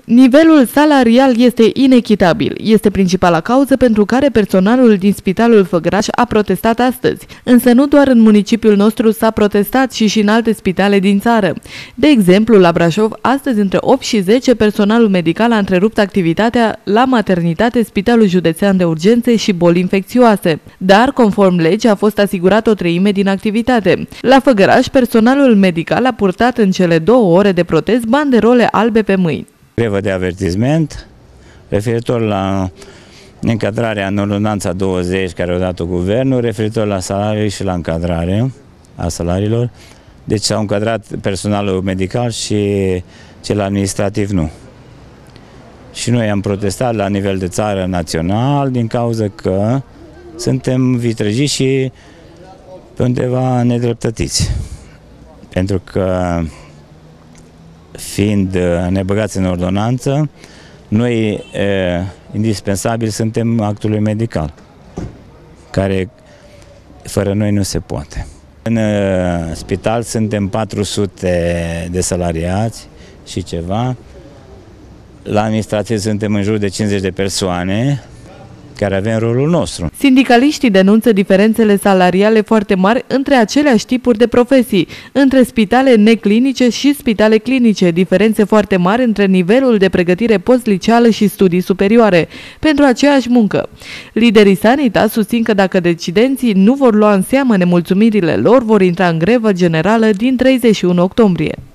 Nivelul salarial este inechitabil. Este principala cauză pentru care personalul din Spitalul Făgăraș a protestat astăzi. Însă nu doar în municipiul nostru s-a protestat și în alte spitale din țară. De exemplu, la Brașov, astăzi între 8 și 10, personalul medical a întrerupt activitatea la maternitate, Spitalul Județean de Urgențe și boli infecțioase. Dar, conform legii, a fost asigurată o treime din activitate. La Făgăraș, personalul medical a purtat în cele 2 ore de protest banderole albe pe mâini. Grevă de avertisment referitor la încadrarea în ordonanța 20 care a dat-o guvernul, referitor la salarii și la încadrare a salariilor. Deci s-au încadrat personalul medical și cel administrativ nu. Și noi am protestat la nivel de țară național din cauza că suntem vitrejiți și pe undeva nedreptățiți. Pentru că fiind nebăgați în ordonanță, noi indispensabil suntem actului medical, care fără noi nu se poate. În spital suntem 400 de salariați și ceva, la administrație suntem în jur de 50 de persoane, care avem rolul nostru. Sindicaliștii denunță diferențele salariale foarte mari între aceleași tipuri de profesii, între spitale neclinice și spitale clinice, diferențe foarte mari între nivelul de pregătire postliceală și studii superioare, pentru aceeași muncă. Liderii Sanitas susțin că dacă decidenții nu vor lua în seamă nemulțumirile lor, vor intra în grevă generală din 31 octombrie.